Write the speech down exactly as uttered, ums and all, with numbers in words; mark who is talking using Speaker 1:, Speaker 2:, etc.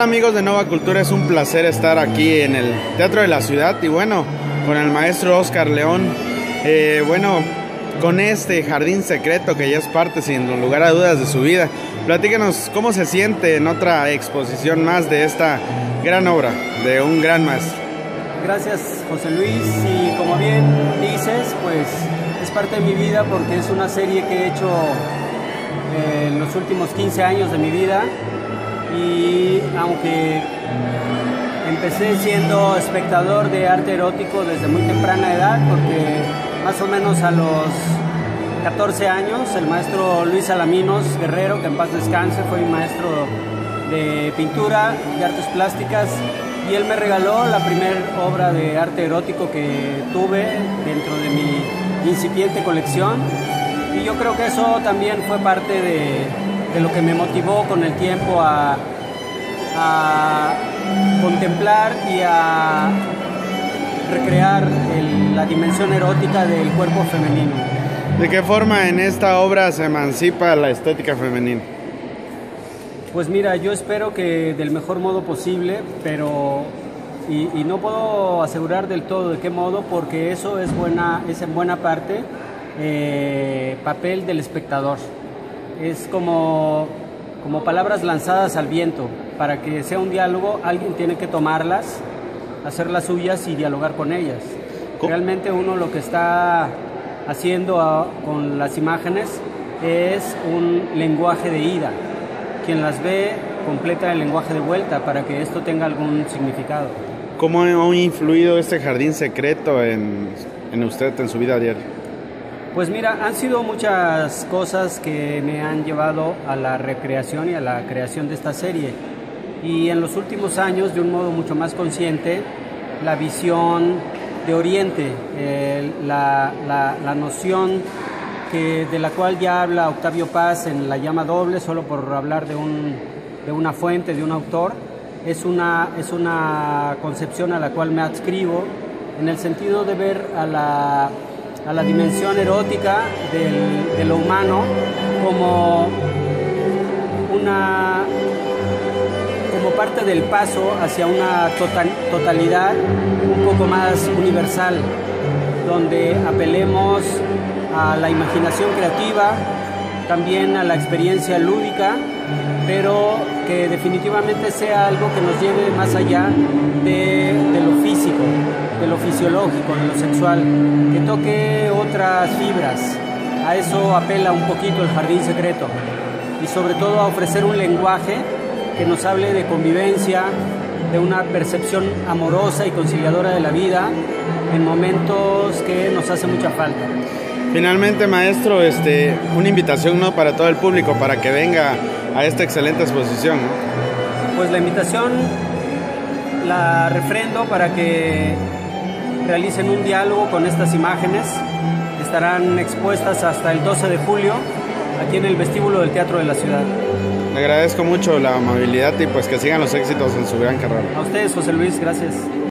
Speaker 1: Amigos de Nova Cultura, es un placer estar aquí en el Teatro de la Ciudad y bueno, con el maestro Óscar León, eh, bueno, con este jardín secreto que ya es parte sin lugar a dudas de su vida. Platícanos cómo se siente en otra exposición más de esta gran obra de un gran maestro.
Speaker 2: Gracias, José Luis, y como bien dices, pues es parte de mi vida porque es una serie que he hecho eh, en los últimos quince años de mi vida. Y aunque empecé siendo espectador de arte erótico desde muy temprana edad, porque más o menos a los catorce años el maestro Luis Alaminos Guerrero, que en paz descanse, fue mi maestro de pintura, de artes plásticas, y él me regaló la primera obra de arte erótico que tuve dentro de mi incipiente colección, y yo creo que eso también fue parte de de lo que me motivó con el tiempo a, a contemplar y a recrear el, la dimensión erótica del cuerpo femenino.
Speaker 1: ¿De qué forma en esta obra se emancipa la estética femenina?
Speaker 2: Pues mira, yo espero que del mejor modo posible, pero y, y no puedo asegurar del todo de qué modo, porque eso es, buena, es en buena parte eh, papel del espectador. Es como, como palabras lanzadas al viento. Para que sea un diálogo, alguien tiene que tomarlas, hacerlas suyas y dialogar con ellas. Realmente uno lo que está haciendo a, con las imágenes es un lenguaje de ida. Quien las ve completa el lenguaje de vuelta para que esto tenga algún significado.
Speaker 1: ¿Cómo ha influido este jardín secreto en, en usted, en su vida diaria?
Speaker 2: Pues mira, han sido muchas cosas que me han llevado a la recreación y a la creación de esta serie. Y en los últimos años, de un modo mucho más consciente, la visión de Oriente, eh, la, la, la noción que, de la cual ya habla Octavio Paz en La llama doble, solo por hablar de, un, de una fuente, de un autor, es una, es una concepción a la cual me adscribo, en el sentido de ver a la... a la dimensión erótica del, de lo humano como una como parte del paso hacia una total, totalidad un poco más universal, donde apelemos a la imaginación creativa, también a la experiencia lúdica, pero que definitivamente sea algo que nos lleve más allá de, de lo físico, de lo fisiológico, de lo sexual, que toque otras fibras. A eso apela un poquito el jardín secreto, y sobre todo a ofrecer un lenguaje que nos hable de convivencia, de una percepción amorosa y conciliadora de la vida en momentos que nos hace mucha falta.
Speaker 1: Finalmente, maestro, este, una invitación, ¿no?, para todo el público para que venga a esta excelente exposición, ¿no?
Speaker 2: Pues la invitación la refrendo para que realicen un diálogo con estas imágenes. Estarán expuestas hasta el doce de julio aquí en el vestíbulo del Teatro de la Ciudad.
Speaker 1: Le agradezco mucho la amabilidad y pues que sigan los éxitos en su gran carrera.
Speaker 2: A ustedes, José Luis, gracias.